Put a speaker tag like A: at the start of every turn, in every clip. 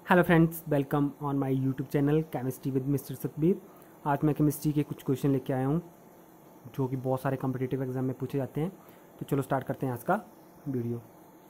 A: Hello friends, welcome on my YouTube channel chemistry with mister Sukhbir. आज मैं chemistry के कुछ क्वेश्चन लेके आया हूँ जो कि बहुत सारे कॉम्पिटिटिव एग्जाम में पूछे जाते हैं। तो चलो स्टार्ट करते हैं आज का video.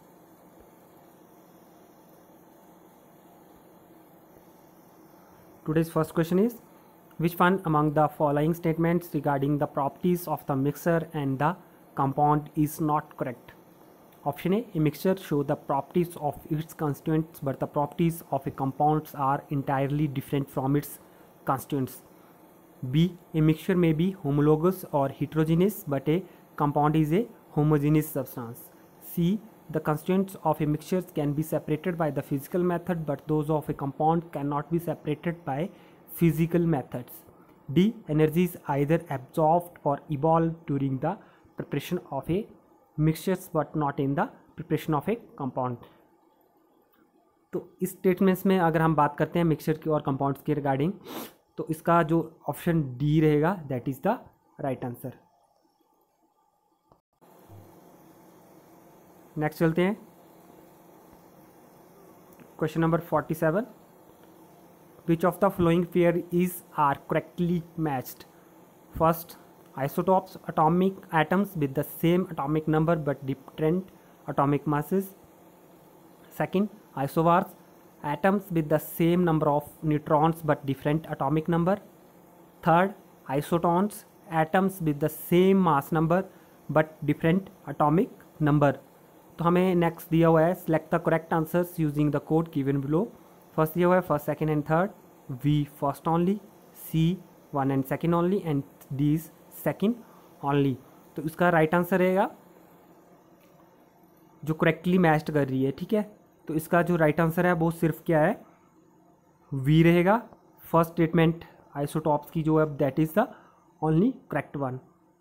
A: Today's first question is which one among the following statements regarding the properties of the mixer and the compound is not correct. Option A, a mixture show the properties of its constituents, but the properties of a compound are entirely different from its constituents. B, a mixture may be homologous or heterogeneous, but a compound is a homogeneous substance. C, the constituents of a mixture can be separated by the physical method, but those of a compound cannot be separated by physical methods. D, energy is either absorbed or evolved during the preparation of a mixtures but not in the preparation of a compound. तो इस statements में अगर हम बात करते हैं mixture की और कंपाउंड्स के रिगार्डिंग, तो इसका जो ऑप्शन डी रहेगा that is the right answer. Next चलते हैं question number 47। Which of the following pair is are correctly matched. First, isotopes, atomic atoms with the same atomic number but different atomic masses. Second, isomers, atoms with the same number of neutrons but different atomic number. Third, isotones, atoms with the same mass number but different atomic number. तो हमें next दिया हुआ है select the correct answers using the code given below. First दिया हुआ है first, second and third, B first only, C one and second only and D is second only. तो इसका राइट आंसर रहेगा जो करेक्टली मैच्ड कर रही है। ठीक है, तो इसका जो राइट आंसर है वो सिर्फ क्या है, वी रहेगा। फर्स्ट स्टेटमेंट आइसोटॉप्स की जो है that is the only correct one.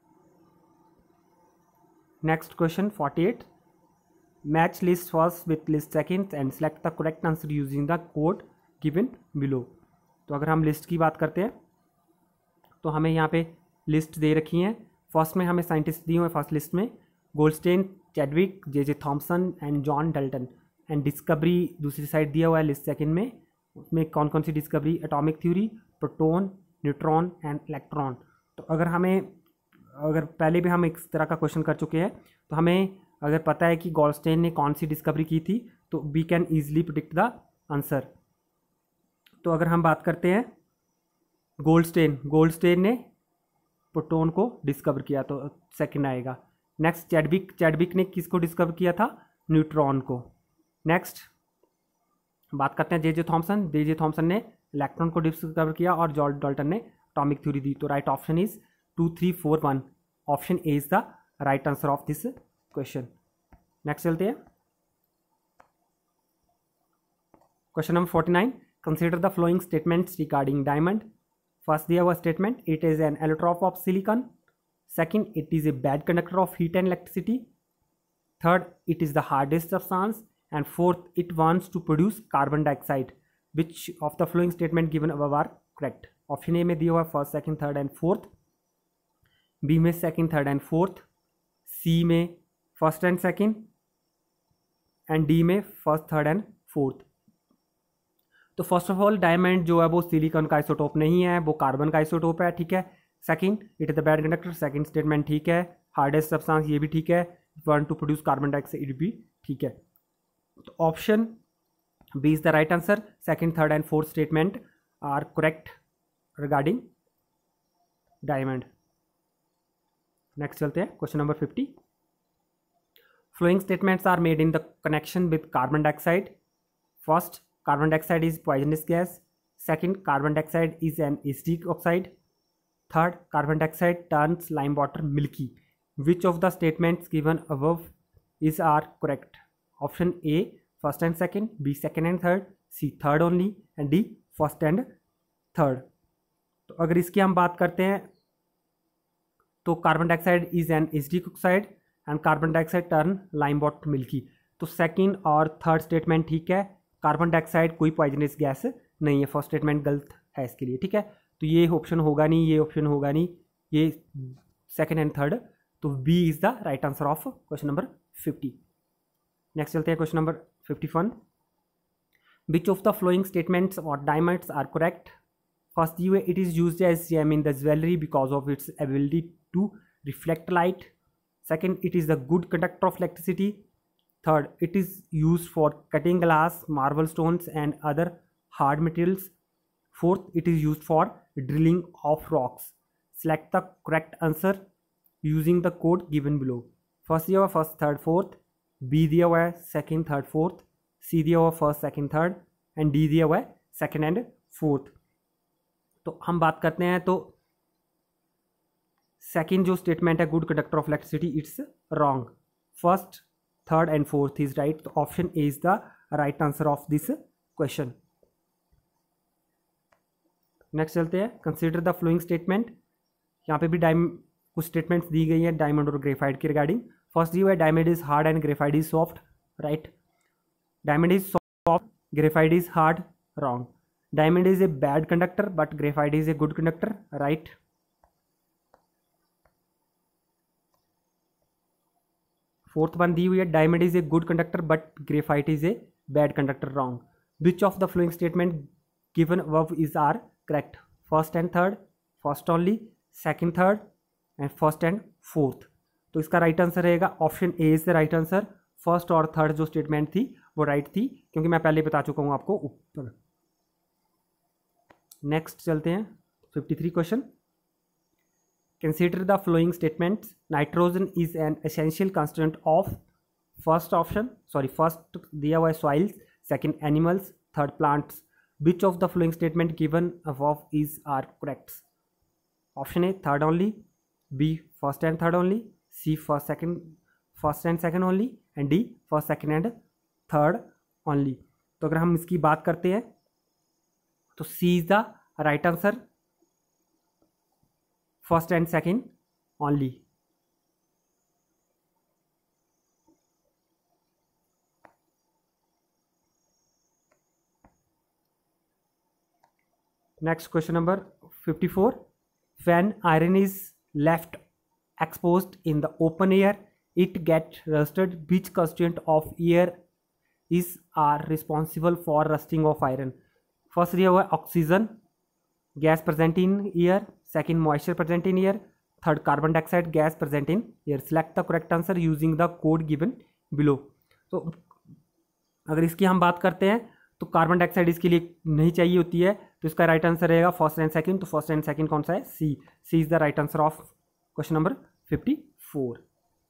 A: Next question 48, match list first with list second and select the correct answer using the code given below. तो अगर हम लिस्ट की बात करते हैं तो हमें यहाँ पे लिस्ट दे रखी हैं। फर्स्ट में हमें साइंटिस्ट दिए हुए हैं फर्स्ट लिस्ट में Goldstein, Chadwick, J Thomson and John Dalton. And discovery दूसरी साइड दिया हुआ है लिस्ट सेकंड में, उसमें कौन कौन सी discovery, atomic theory, proton, neutron and electron. तो अगर पहले भी हम इस तरह का क्वेश्चन कर चुके हैं तो हमें अगर पता है कि गोल्डस्टेन ने कौन सी डिस्कवरी की थी तो we can easily predict the answer. तो अगर हम बात करते हैं गोल्डस्टेन ने प्रोटॉन को डिस्कवर किया तो सेकंड आएगा। नेक्स्ट चैडविक ने किसको डिस्कवर किया था, न्यूट्रॉन को। नेक्स्ट बात करते हैं जे थॉमसन ने इलेक्ट्रॉन को डिस्कवर किया और जॉन डाल्टन ने एटॉमिक थ्योरी दी। तो right option is 2 3 4 1, option A is the right answer of this question. Next चलते हैं question number 49, consider the following statements regarding diamond. First दिया हुआ statement, it is an allotrope of silicon. Second, it is a bad conductor of heat and electricity. Third, it is the hardest substance. And fourth, it wants to produce carbon dioxide. Which of the following statement given above are correct. Option A में दिया हुआ first, second, third and fourth, B में second, third and fourth, C में first and second and D में first, third and fourth. तो first of all diamond जो है वो सिलिकॉन का आइसोटोप नहीं है, वो कार्बन का आइसोटोप है। ठीक है, second, it is the bad conductor, second statement ठीक है। हार्डेस्ट सब्सटेंस ये भी ठीक है। Want to produce carbon dioxide भी ठीक है। तो option B is the right answer. Second, third and fourth statement are correct regarding diamond. Next चलते हैं question number 50, following statements are made in the connection with carbon dioxide. First, carbon dioxide is poisonous gas. Second, carbon dioxide is an acidic oxide. Third, carbon dioxide turns lime water milky. Which of the statements given above are correct? Option A, first and second, B, second and third, C, third only, and D, first and third. तो अगर इसकी हम बात करते हैं तो carbon dioxide is an acidic oxide and carbon dioxide turn lime water milky. तो second और थर्ड स्टेटमेंट ठीक है, कार्बन डाइऑक्साइड कोई पॉइजनस गैस नहीं है, फर्स्ट स्टेटमेंट गलत है इसके लिए। ठीक है, तो ये ऑप्शन होगा नहीं, ये ऑप्शन होगा नहीं, ये सेकंड एंड थर्ड, तो B is the right answer of question number 50। Next चलते हैं question number 51, Which of the following statements or diamonds are correct? First, it is used as gem in the jewelry because of its ability to reflect light. Second, it is a good conductor of electricity. Third, it is used for cutting glass, marble stones and other hard materials. Fourth, it is used for drilling of rocks. Select the correct answer using the code given below. First दिया हुआ first third fourth, B दिया हुआ है second third fourth, C दिया हुआ first second third and D दिया हुआ है सेकंड एंड फोर्थ. तो हम बात करते हैं तो सेकंड जो स्टेटमेंट है good conductor of electricity, it's wrong. First third and fourth is right. तो option A is the right answer of this question. Next चलते हैं. Consider the following statement. यहाँ पे भी कुछ स्टेटमेंट्स दी गई है डायमंड और ग्रेफाइट के रिगार्डिंग. फर्स्ट दी हुआ है diamond is hard and graphite is soft. Right. Diamond is soft, graphite is hard. Wrong. Diamond is a bad conductor but graphite is a good conductor. Right. Fourth one दी हुई है diamond is a good conductor but graphite is a bad conductor. Wrong. Which of the following statement given above is are correct? First and third, first only, second third and first and fourth. तो इसका right answer रहेगा option A is the right answer. First और third जो statement थी वो right थी क्योंकि मैं पहले बता चुका हूँ आपको ऊपर. नेक्स्ट चलते हैं 53 question. Consider the following statements. Nitrogen is an essential constituent of first दिया हुआ है soils, second animals, third plants. Which of the following statement given above is are correct? Option A third only, B first and third only, C first and second only and D first second and third only. तो अगर हम इसकी बात करते हैं तो C is the right answer, first and second only. Next question number 54. When iron is left exposed in the open air, it gets rusted. Which constituent of air are responsible for rusting of iron? First दिया हुआ है oxygen gas present in air, second moisture present in air, third carbon dioxide gas present in air. Select the correct answer using the code given below. तो अगर इसकी हम बात करते हैं तो कार्बन डाइऑक्साइड इसके लिए नहीं चाहिए होती है, तो इसका राइट आंसर रहेगा फर्स्ट एंड सेकंड. तो फर्स्ट एंड सेकंड कौन सा है? C. C is the right answer of question number 54.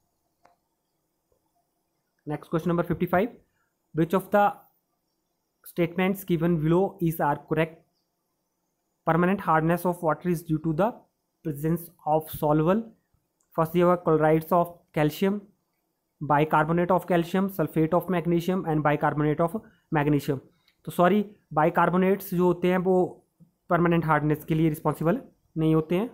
A: Next question number 55. Which of the statements given below is are correct? Permanent hardness of water is due to the presence of soluble. First दिया हुआ chlorides of calcium, bicarbonate of calcium, sulphate of magnesium and bicarbonate of magnesium. तो sorry, bicarbonates जो होते हैं वो permanent hardness के लिए responsible नहीं होते हैं.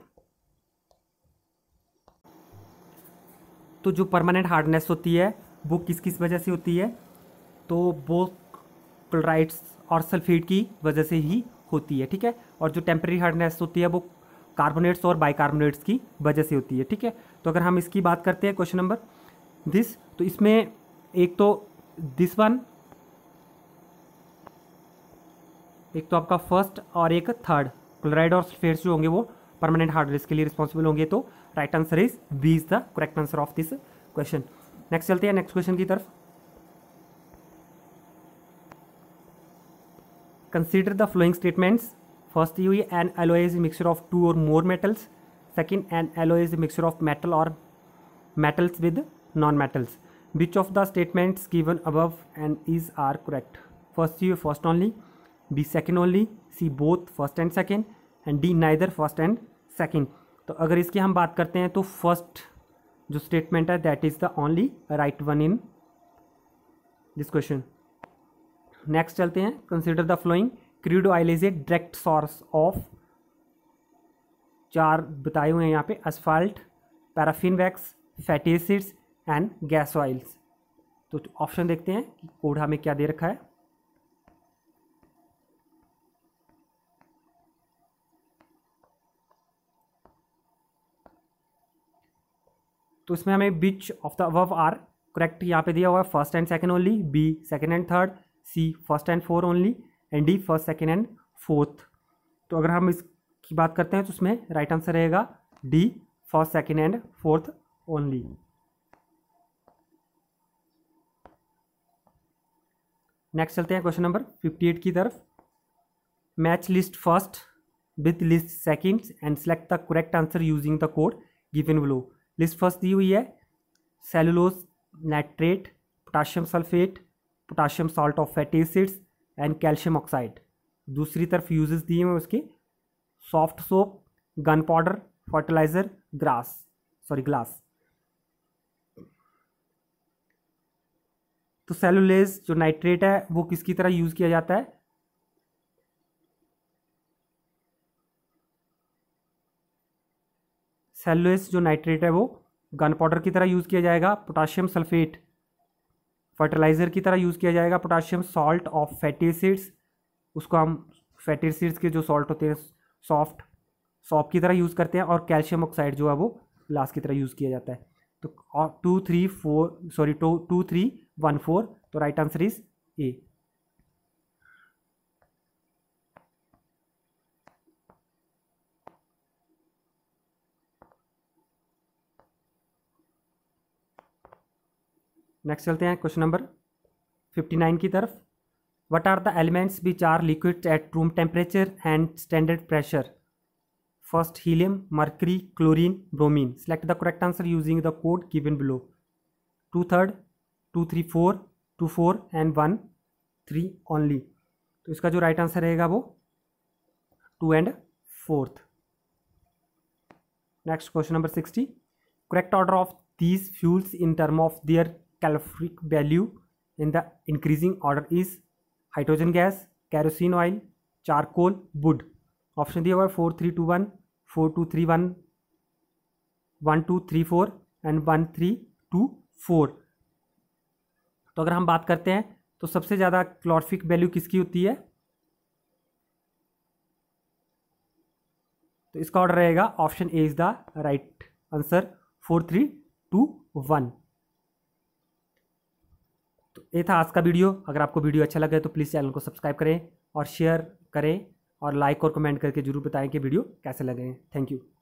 A: तो जो परमानेंट हार्डनेस होती है वो किस किस वजह से होती है? तो वो क्लोराइड्स और सल्फेट की वजह से ही होती है. ठीक है. और जो टेम्परेरी हार्डनेस होती है वो कार्बोनेट्स और बाइकार्बोनेट्स की वजह से होती है. ठीक है. तो अगर हम इसकी बात करते हैं क्वेश्चन नंबर दिस, तो इसमें एक तो दिस वन, एक तो आपका फर्स्ट और एक थर्ड क्लोराइड और सल्फेट्स जो होंगे वो परमानेंट हार्डनेस के लिए रिस्पॉन्सिबल होंगे. तो right answer is B is the correct answer of this question. Next चलते हैं नेक्स्ट क्वेश्चन की तरफ. Consider the following statements. First दी हुई an alloy is mixture of two और more metals. Second, an alloy is mixture of metal और metals with non metals. Which of the statements given above and is are correct? First दी हुई first only, B second only, C both first and second and D neither first and second. तो अगर इसकी हम बात करते हैं तो फर्स्ट जो स्टेटमेंट है that is the only right one in this question. Next चलते हैं. Consider the following. Crude oil is a direct source of, चार बताए हुए हैं यहाँ पे, asphalt, paraffin wax, fatty acids and gas oils. तो ऑप्शन देखते हैं कि कोड हमें क्या दे रखा है. तो इसमें हमें which of the above are correct यहाँ पे दिया हुआ है first and second only, B second and third, C first and four only, and D first second and fourth. तो अगर हम इसकी बात करते हैं तो उसमें राइट आंसर रहेगा D first second and fourth only. Next चलते हैं क्वेश्चन नंबर 58 की तरफ। Match list first with list seconds and select the correct answer using the code given below. List first दी हुई है cellulose nitrate, potassium sulphate, potassium salt of fatty acids and calcium oxide. दूसरी तरफ uses दिए हुए उसके soft soap, gun powder, fertiliser, glass. तो cellulose जो नाइट्रेट है वो किसकी तरह यूज किया जाता है? सेलुलोज जो नाइट्रेट है वो गन पाउडर की तरह यूज किया जाएगा। पोटाशियम सल्फेट फर्टिलाइजर की तरह यूज किया जाएगा। Potassium salt of fatty acids, उसको हम फैटी एसिड्स के जो सॉल्ट होते हैं सॉप की तरह यूज करते हैं। और कैल्शियम ऑक्साइड जो है वो ग्लास की तरह यूज किया जाता है। तो 2 3 1 4, तो right answer is A. Next चलते हैं क्वेश्चन नंबर 59 की तरफ। What are the elements which are liquids at room temperature and standard pressure? First helium, mercury, chlorine, bromine. Select the correct answer using the code given below. 2/3, 2 3 4, 2 4 and 1 3 only. तो इसका जो right answer रहेगा वो 2 and 4th। Next question number 60। Correct order of these fuels in term of their calorific value in the increasing order is hydrogen gas, kerosene oil, charcoal, wood। Option दिया हुआ है 4 3 2 1, 4 2 3 1, 1 2 3 4 and 1 3 2 4। तो अगर हम बात करते हैं तो सबसे ज़्यादा क्लोरिफिक वैल्यू किसकी होती है? तो इसका ऑर्डर रहेगा option A is the right answer, 4 3 2 1। तो ये था आज का वीडियो। अगर आपको वीडियो अच्छा लगे तो प्लीज़ चैनल को सब्सक्राइब करें और शेयर करें और लाइक और कमेंट करके जरूर बताएं कि वीडियो कैसे लगे। Thank you.